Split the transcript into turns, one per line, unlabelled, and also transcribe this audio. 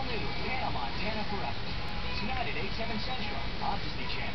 all new Hannah Montana Forever. Tonight at 8/7 Central on Disney Channel.